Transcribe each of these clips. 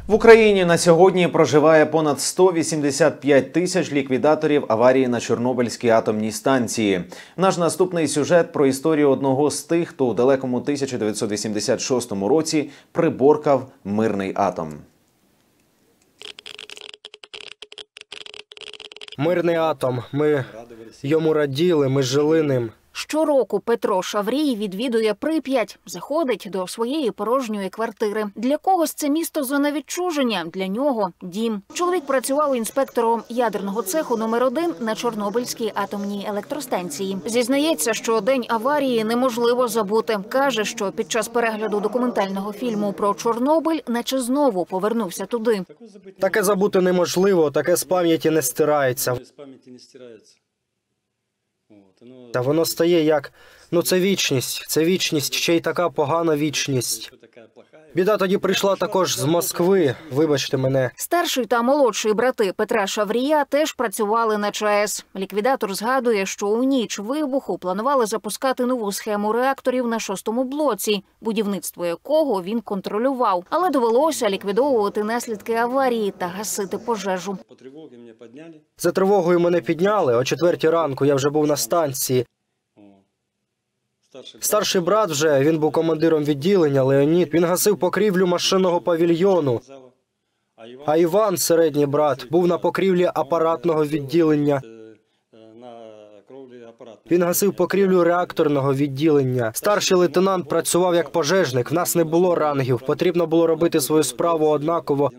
В Україні на сьогодні проживає понад 185 тисяч ліквідаторів аварії на Чорнобильській атомній станції. Наш наступний сюжет про історію одного з тих, хто у далекому 1986 році приборкав мирний атом. Мирний атом. Ми йому раділи, ми жили ним. Щороку Петро Шаврій відвідує Прип'ять, заходить до своєї порожньої квартири. Для когось це місто зона відчуження, для нього – дім. Чоловік працював інспектором ядерного цеху номер 1 на Чорнобильській атомній електростанції. Зізнається, що день аварії неможливо забути. Каже, що під час перегляду документального фільму про Чорнобиль наче знову повернувся туди. Таке забути неможливо, таке з пам'яті не стирається. Та воно стає як, це вічність, ще й така погана вічність. Біда тоді прийшла також з Москви, вибачте мене. Старший та молодший брати Петра Шаврія теж працювали на ЧАЕС. Ліквідатор згадує, що у ніч вибуху планували запускати нову схему реакторів на 6-му блоці, будівництво якого він контролював. Але довелося ліквідовувати наслідки аварії та гасити пожежу. За тривогою мене підняли, о 4 ранку я вже був на станції. Старший брат вже, він був командиром відділення, Леонід, він гасив покрівлю машинного павільйону. А Іван, середній брат, був на покрівлі апаратного відділення. Він гасив покрівлю реакторного відділення. Старший лейтенант працював як пожежник, в нас не було рангів, потрібно було робити свою справу однаково.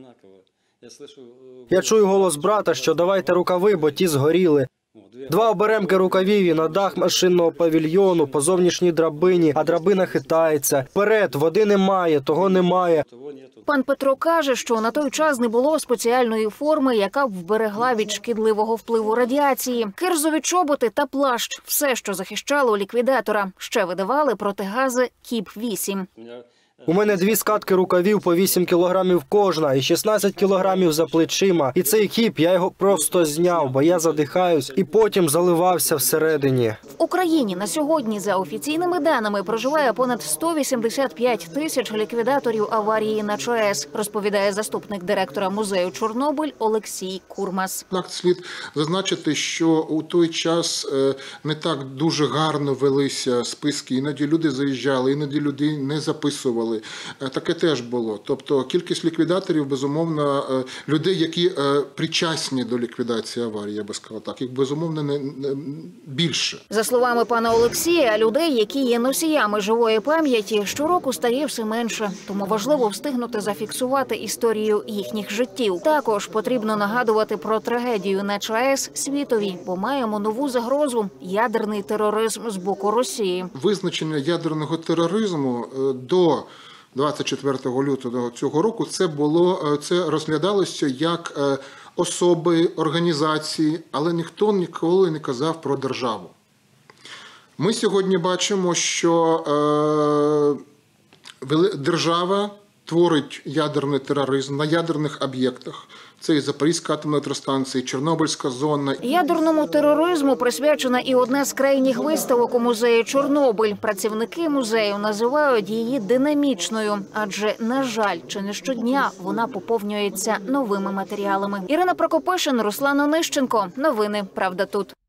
Я чую голос брата, що давайте рукави, бо ті згоріли. 2 оберемки рукавів і на дах машинного павільйону, по зовнішній драбині, а драбина хитається. Вперед, води немає, того немає. Пан Петро каже, що на той час не було спеціальної форми, яка б вберегла від шкідливого впливу радіації. Кирзові чоботи та плащ – все, що захищало ліквідатора. Ще видавали протигази КІП-8. У мене 2 скатки рукавів по 8 кілограмів кожна і 16 кілограмів за плечима. І цей кіп, я його просто зняв, бо я задихаюсь, і потім заливався всередині. В Україні на сьогодні, за офіційними даними, проживає понад 185 тисяч ліквідаторів аварії на ЧАЕС, розповідає заступник директора музею Чорнобиль Олексій Курмас. Так, слід зазначити, що у той час не так дуже гарно велися списки. Іноді люди заїжджали, іноді людей не записували. Таке теж було. Тобто кількість ліквідаторів, безумовно, людей, які причасні до ліквідації аварії, я би сказав так, їх, безумовно, не більше. За словами пана Олексія, людей, які є носіями живої пам'яті, щороку стає все менше. Тому важливо встигнути зафіксувати історію їхніх життів. Також потрібно нагадувати про трагедію на ЧАЕС світові, бо маємо нову загрозу – ядерний тероризм з боку Росії. Визначення ядерного тероризму до 24 лютого цього року це розглядалося як особи, організації, але ніхто ніколи не казав про державу. Ми сьогодні бачимо, що держава творить ядерний тероризм на ядерних об'єктах. Це і Запорізька атомна електростанція, і Чорнобильська зона. Ядерному тероризму присвячена і одна з крайніх виставок у музеї Чорнобиль. Працівники музею називають її динамічною, адже, на жаль, чи не щодня вона поповнюється новими матеріалами. Ірина Прокопишин, Руслан Онищенко. Новини «Правда тут».